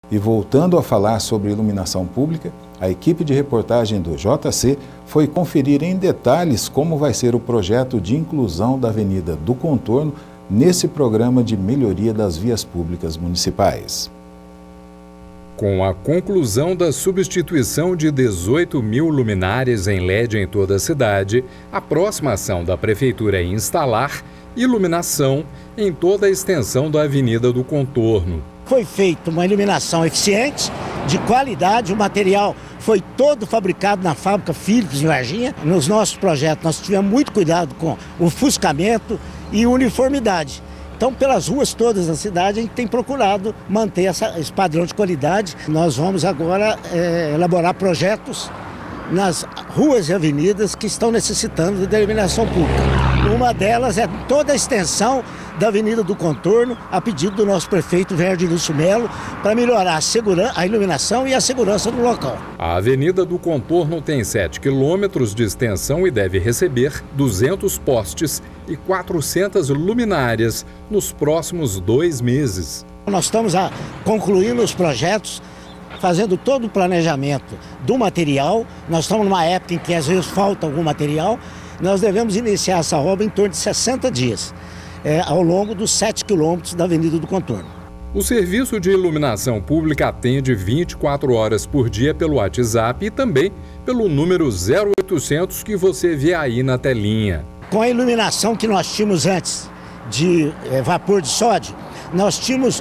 E voltando a falar sobre iluminação pública, a equipe de reportagem do JC foi conferir em detalhes como vai ser o projeto de inclusão da Avenida do Contorno nesse programa de melhoria das vias públicas municipais. Com a conclusão da substituição de 18 mil luminárias em LED em toda a cidade, a próxima ação da Prefeitura é instalar iluminação em toda a extensão da Avenida do Contorno. Foi feita uma iluminação eficiente, de qualidade, o material foi todo fabricado na fábrica Philips em Varginha. Nos nossos projetos nós tivemos muito cuidado com o ofuscamento e uniformidade. Então, pelas ruas todas da cidade, a gente tem procurado manter esse padrão de qualidade. Nós vamos agora elaborar projetos nas ruas e avenidas que estão necessitando de iluminação pública. Uma delas é toda a extensão da Avenida do Contorno, a pedido do nosso prefeito Verde Lúcio Melo, para melhorar a iluminação e a segurança do local. A Avenida do Contorno tem 7 quilômetros de extensão e deve receber 200 postes e 400 luminárias nos próximos 2 meses. Nós estamos concluindo os projetos, fazendo todo o planejamento do material. Nós estamos numa época em que às vezes falta algum material. Nós devemos iniciar essa obra em torno de 60 dias, ao longo dos 7 quilômetros da Avenida do Contorno. O serviço de iluminação pública atende 24 horas por dia pelo WhatsApp e também pelo número 0800 que você vê aí na telinha. Com a iluminação que nós tínhamos antes de vapor de sódio, nós tínhamos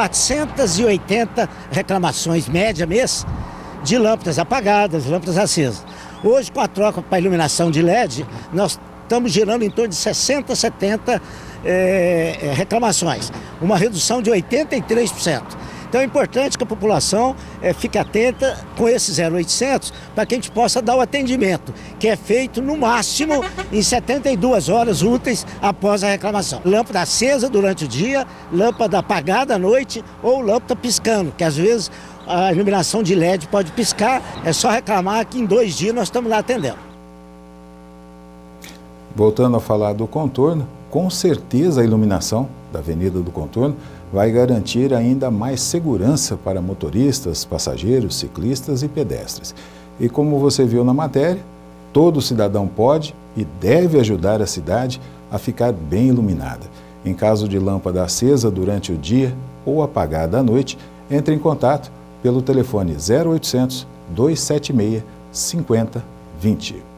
480 reclamações média mês de lâmpadas apagadas, lâmpadas acesas. Hoje, com a troca para iluminação de LED, nós estamos gerando em torno de 60, 70 reclamações, uma redução de 83%. Então é importante que a população fique atenta com esse 0800 para que a gente possa dar o atendimento, que é feito no máximo em 72 horas úteis após a reclamação. Lâmpada acesa durante o dia, lâmpada apagada à noite ou lâmpada piscando, que às vezes a iluminação de LED pode piscar, é só reclamar que em 2 dias nós estamos lá atendendo. Voltando a falar do contorno, com certeza a iluminação da Avenida do Contorno vai garantir ainda mais segurança para motoristas, passageiros, ciclistas e pedestres. E como você viu na matéria, todo cidadão pode e deve ajudar a cidade a ficar bem iluminada. Em caso de lâmpada acesa durante o dia ou apagada à noite, entre em contato pelo telefone 0800 276 5020.